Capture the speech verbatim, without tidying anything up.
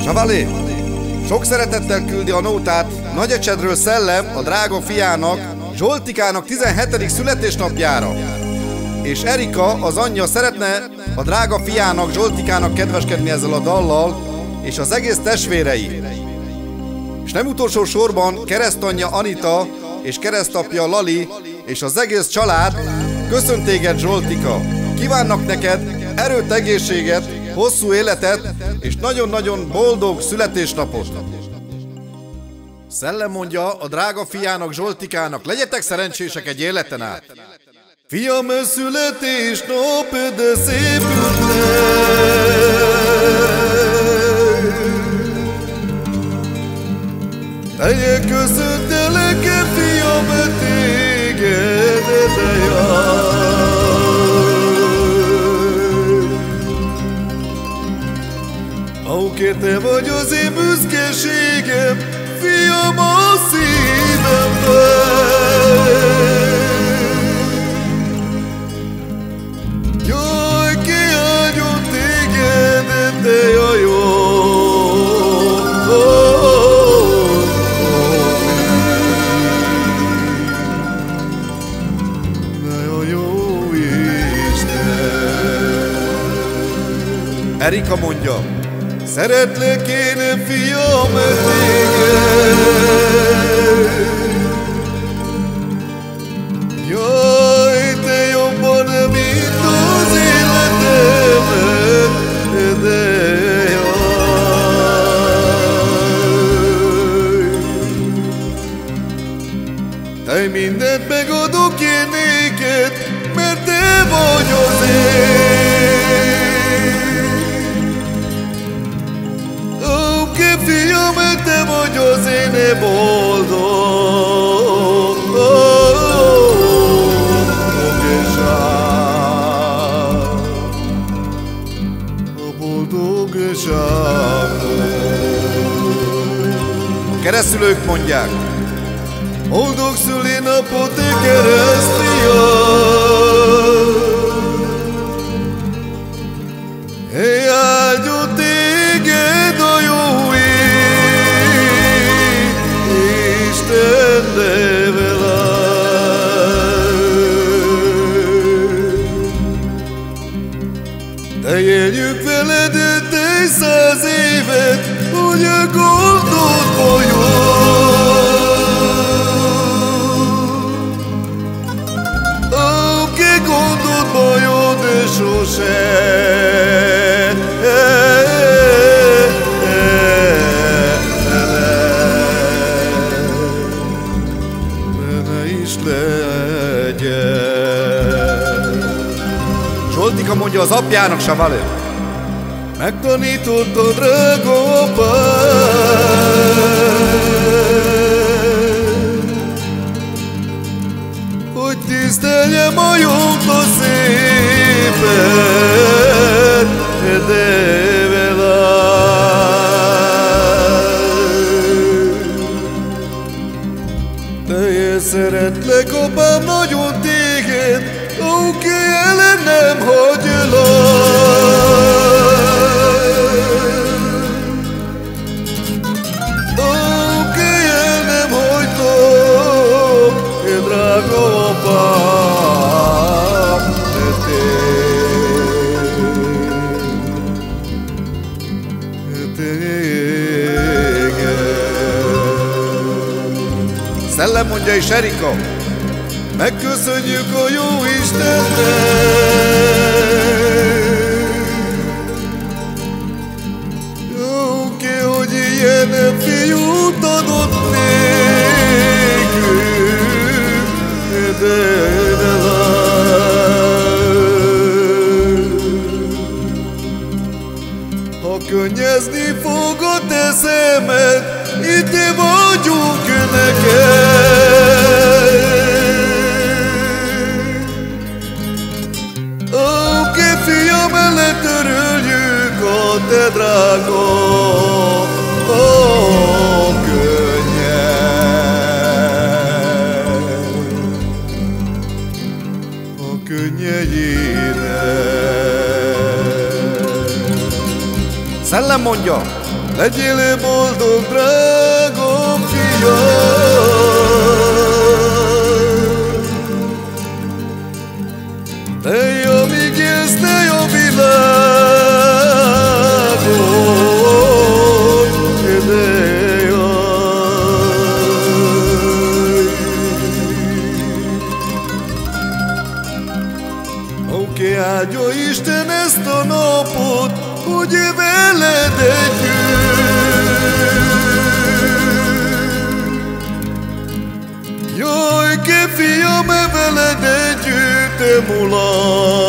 Savali, sok szeretettel küldi a nótát Nagyecsedről Szellem a drága fiának, Zsoltikának tizenhetedik születésnapjára. És Erika, az anyja szeretne a drága fiának, Zsoltikának kedveskedni ezzel a dallal, és az egész testvérei. És nem utolsó sorban keresztanyja Anita és keresztapja Lali és az egész család köszönt téged, Zsoltika. Kívánnak neked erőt, egészséget, hosszú életet és nagyon-nagyon boldog születésnapot. Szellem mondja a drága fiának, Zsoltikának, legyetek szerencsések egy életen át. Fiam, születésnap, de szép ünnep. Köszöntelek, fiam, téged, de Auké, te vagy az én büszkeségem, fiam, a szívemben. Jaj, kiáldjon téged, te a jó. Erika mondja, szeretlek én, fiam, téged. Jaj, te jobban, mint az életemet, de jaj. Te mindent megadok én néked, mert te vagy az én. Fiam, te vagy az én boldog, boldogság, a boldogság. A keresztülők mondják, boldog szülinapot, te keresztfiam. Hey, áldjon téged a jó Isten nevel. De éljük veled egy száz évet, hogy a gondod bajod. Oké, gondod bajod, de sosem Zsoltika mondja az apjának, Savali, megtanítottad, drága apám, hogy tiszteljem a jót, a szépet, de veled. Szeretlek, apám, nagyon téged, oké, ellen nem hagylak. Oké, el nem hagylak, én drága apám, de téged. Szellem mondja és Erika, megköszönjük a jó Istennek. Oké, hogy ilyen fiút adott nékünk, de ha könnyezni fog a te szemed, itt vagyunk neked. Oké, fiam, letöröljük a te drága a könnyed, a könnyeidet. Szellem velem mondja! Legyél boldog, drága fiam! Te, amíg élsz, te a világon, de oké, áldja Isten ezt a napot, hogy veled együtt. Jaj, ke fiam, veled együtt emulat.